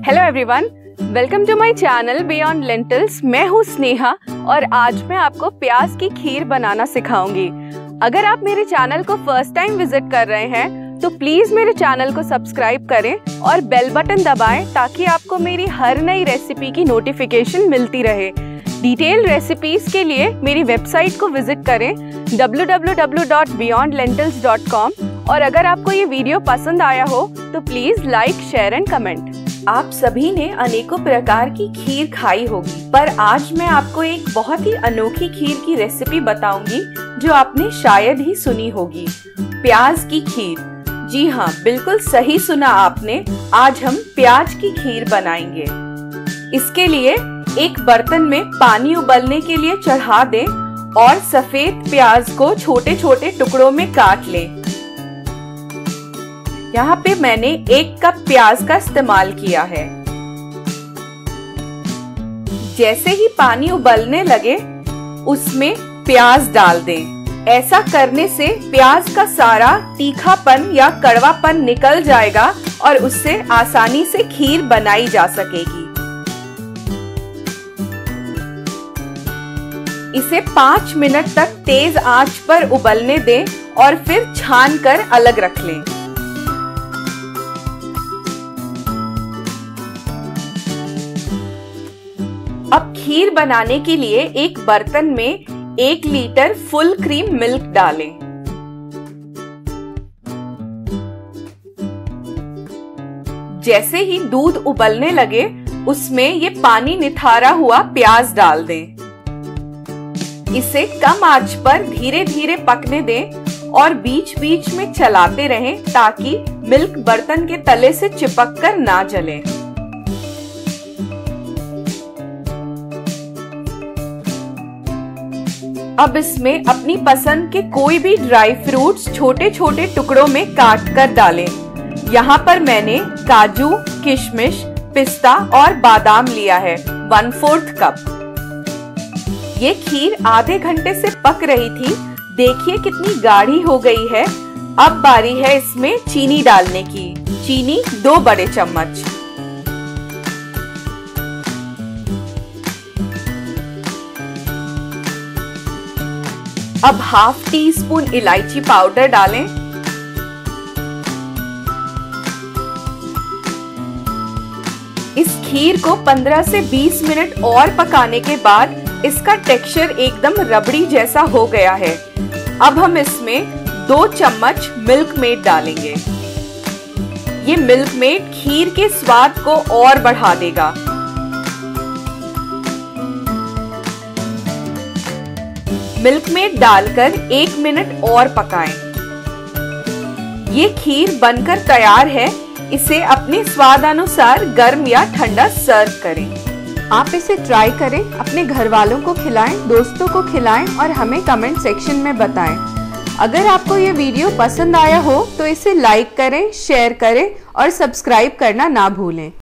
Hello everyone, welcome to my channel beyond lentils. मैं हूँ स्नेहा और आज मैं आपको प्याज की खीर बनाना सिखाऊंगी। अगर आप मेरे चैनल को फर्स्ट टाइम विजिट कर रहे हैं तो प्लीज मेरे चैनल को सब्सक्राइब करें और बेल बटन दबाएं ताकि आपको मेरी हर नई रेसिपी की नोटिफिकेशन मिलती रहे। डिटेल रेसिपीज के लिए मेरी वेबसाइट को विजिट करें www.beyondlentils.com। और अगर आपको ये वीडियो पसंद आया हो तो please like, share and comment. आप सभी ने अनेकों प्रकार की खीर खाई होगी, पर आज मैं आपको एक बहुत ही अनोखी खीर की रेसिपी बताऊंगी जो आपने शायद ही सुनी होगी। प्याज की खीर। जी हाँ, बिल्कुल सही सुना आपने। आज हम प्याज की खीर बनाएंगे। इसके लिए एक बर्तन में पानी उबलने के लिए चढ़ा दें और सफेद प्याज को छोटे छोटे टुकड़ों में काट लें। यहाँ पे मैंने 1 कप प्याज का इस्तेमाल किया है। जैसे ही पानी उबलने लगे उसमें प्याज डाल दें। ऐसा करने से प्याज का सारा तीखापन या कड़वापन निकल जाएगा और उससे आसानी से खीर बनाई जा सकेगी। इसे 5 मिनट तक तेज आंच पर उबलने दें और फिर छान कर अलग रख लें। अब खीर बनाने के लिए एक बर्तन में 1 लीटर फुल क्रीम मिल्क डालें। जैसे ही दूध उबलने लगे उसमें ये पानी निथारा हुआ प्याज डाल दें। इसे कम आंच पर धीरे धीरे पकने दें और बीच बीच में चलाते रहें ताकि मिल्क बर्तन के तले से चिपक कर ना जले। अब इसमें अपनी पसंद के कोई भी ड्राई फ्रूट्स छोटे छोटे टुकड़ों में काट कर डालें। यहाँ पर मैंने काजू, किशमिश, पिस्ता और बादाम लिया है 1/4 कप। ये खीर आधे घंटे से पक रही थी। देखिए कितनी गाढ़ी हो गई है। अब बारी है इसमें चीनी डालने की। चीनी 2 बड़े चम्मच। अब 1/2 टीस्पून इलायची पाउडर डालें। इस खीर को 15 से 20 मिनट और पकाने के बाद इसका टेक्सचर एकदम रबड़ी जैसा हो गया है। अब हम इसमें 2 चम्मच मिल्क मेड डालेंगे। ये मिल्क मेड खीर के स्वाद को और बढ़ा देगा। मिल्क मेड डालकर 1 मिनट और पकाएं। ये खीर बनकर तैयार है। इसे अपने स्वाद अनुसार गर्म या ठंडा सर्व करें। आप इसे ट्राई करें, अपने घर वालों को खिलाएं, दोस्तों को खिलाएं और हमें कमेंट सेक्शन में बताएं। अगर आपको ये वीडियो पसंद आया हो तो इसे लाइक करें, शेयर करें और सब्सक्राइब करना ना भूलें।